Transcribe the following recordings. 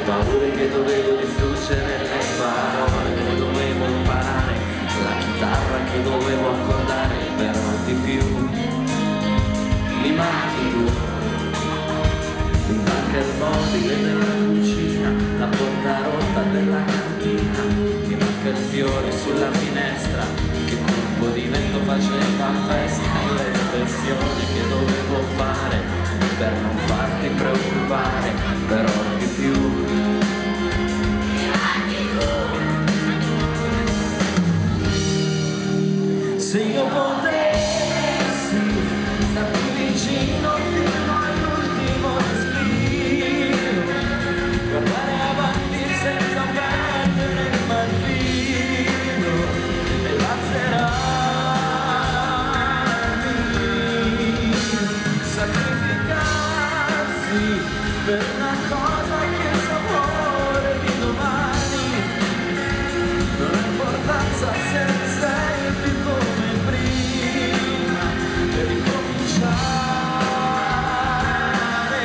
paure che dovevo distruggere, le parole che dovevo imparare, la chitarra che dovevo accordare, però di più mi manchi tu. Mi manca il mobile della cucina, la porta rotta della cantina, mi manca il fiore sulla finestra che colpo di vento faceva festa, e l'espressione che dovevo fare per non farti preoccupare, però di più mi manchi tu. Se io potessi starti vicino fino all'ultimo respiro, guardare avanti senza perdere il mattino e lazzerarmi, sacrificarsi per una cosa che il sapore di domani non ha importanza se sei più come prima per ricominciare.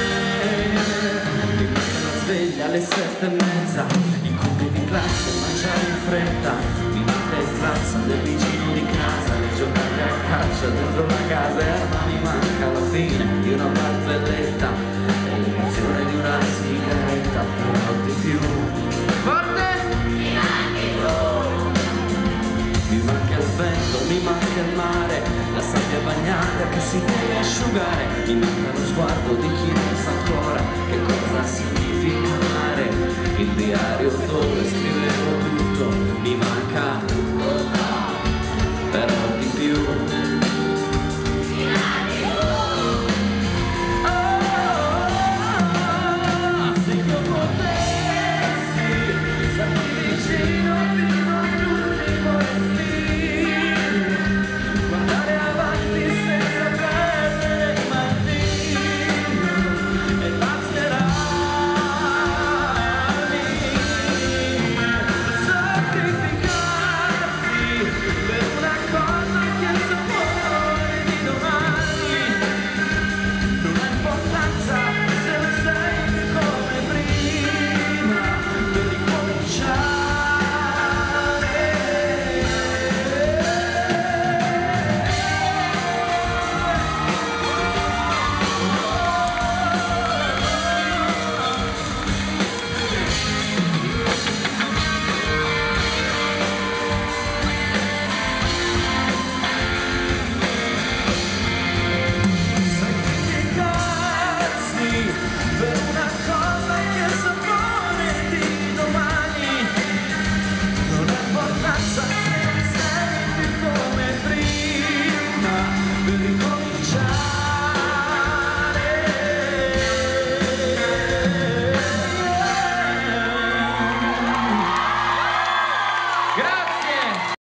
Mi metto la sveglia alle 7:30, i compiti di classe, mangiare in fretta, mi manca il classa del vicino di casa, le giocate a calcio dentro la casa, e mi manca alla fine di una barzelletta e l'emozione di una sigaretta, però di più forte mi manchi tu. Mi manca il vento, mi manca il mare, la sabbia bagnata che si deve asciugare, mi manca lo sguardo di chi